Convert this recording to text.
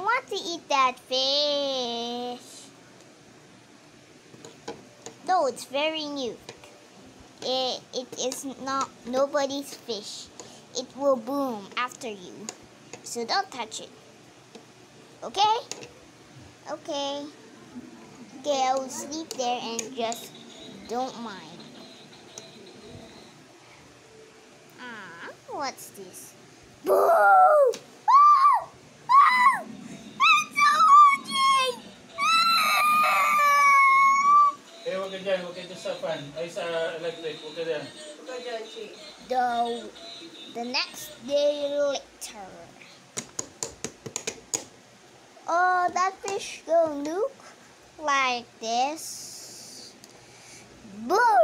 want to eat that fish. No, it's very new. It is not nobody's fish. It will boom after you. So don't touch it. Okay? Okay. Okay, I will sleep there and just don't mind. What's this? Boo! Boo! Boo! It's so hungry! Eh, huwag ka dyan. Huwag ka dyan sa fan. Ay, sa electric. Huwag ka dyan. Huwag ka dyan, Chi. The next day later. Oh, that fish don't look like this. Boom!